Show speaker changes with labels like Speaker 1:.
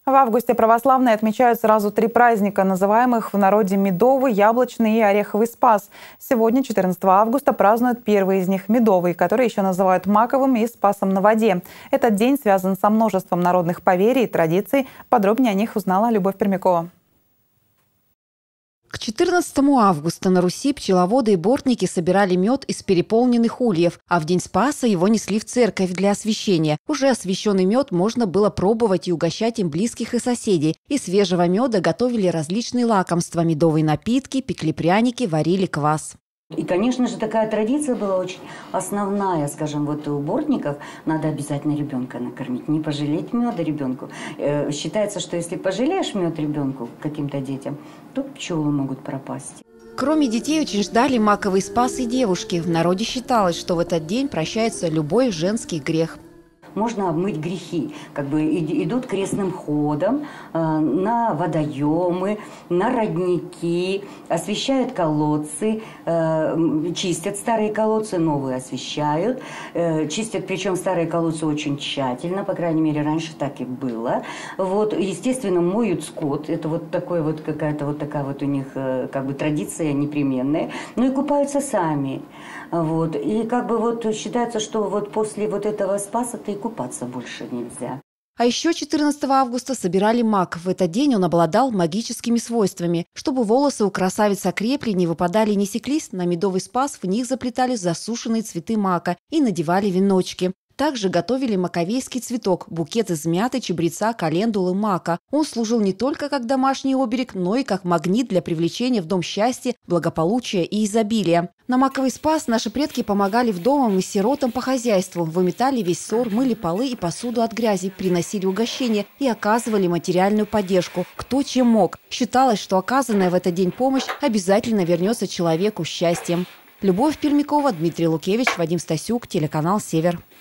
Speaker 1: В августе православные отмечают сразу 3 праздника, называемых в народе Медовый, Яблочный и Ореховый Спас. Сегодня, 14 августа, празднуют первый из них – Медовый, который еще называют Маковым и Спасом на воде. Этот день связан со множеством народных поверий и традиций. Подробнее о них узнала Любовь Пермякова.
Speaker 2: К 14 августа на Руси пчеловоды и бортники собирали мед из переполненных ульев, а в день Спаса его несли в церковь для освящения. Уже освященный мед можно было пробовать и угощать им близких и соседей. Из свежего меда готовили различные лакомства – медовые напитки, пекли пряники, варили квас.
Speaker 3: И, конечно же, такая традиция была очень основная, скажем, вот у бортников надо обязательно ребенка накормить, не пожалеть меда ребенку. Считается, что если пожалеешь мед ребенку, каким-то детям, то пчелы могут пропасть.
Speaker 2: Кроме детей очень ждали маковый спас и девушки. В народе считалось, что в этот день прощается любой женский грех.
Speaker 3: Можно обмыть грехи, как бы идут крестным ходом на водоемы, на родники, освещают колодцы, чистят старые колодцы, новые освещают. Чистят, причем старые колодцы очень тщательно, по крайней мере, раньше так и было. Вот, естественно, моют скот, это вот такое вот какая-то вот такая вот у них как бы традиция непременная. Ну и купаются сами. Вот. И как бы вот считается, что вот после вот этого спаса-то и купаться больше нельзя.
Speaker 2: А еще 14 августа собирали мак. В этот день он обладал магическими свойствами. Чтобы волосы у красавицы окрепли, не выпадали и не секлись, на медовый спас в них заплетали засушенные цветы мака и надевали веночки. Также готовили маковейский цветок – букет из мяты, чабреца, календулы, мака. Он служил не только как домашний оберег, но и как магнит для привлечения в дом счастья, благополучия и изобилия. На маковый спас наши предки помогали вдовам и сиротам по хозяйству, выметали весь ссор, мыли полы и посуду от грязи, приносили угощения и оказывали материальную поддержку, кто чем мог. Считалось, что оказанная в этот день помощь обязательно вернется человеку счастьем. Любовь Пермякова, Дмитрий Лукевич, Вадим Стасюк, телеканал «Север».